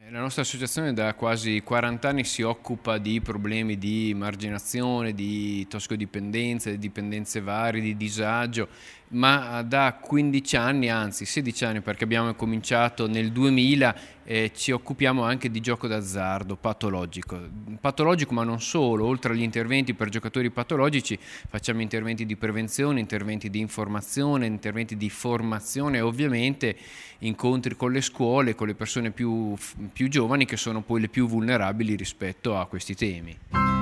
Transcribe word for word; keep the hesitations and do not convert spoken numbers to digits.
La nostra associazione da quasi quaranta anni si occupa di problemi di emarginazione, di tossicodipendenza, di dipendenze varie, di disagio, ma da quindici anni, anzi sedici anni, perché abbiamo cominciato nel duemila, eh, ci occupiamo anche di gioco d'azzardo patologico. Patologico, ma non solo, oltre agli interventi per giocatori patologici, facciamo interventi di prevenzione, interventi di informazione, interventi di formazione e ovviamente incontri con le scuole, con le persone più, più giovani che sono poi le più vulnerabili rispetto a questi temi.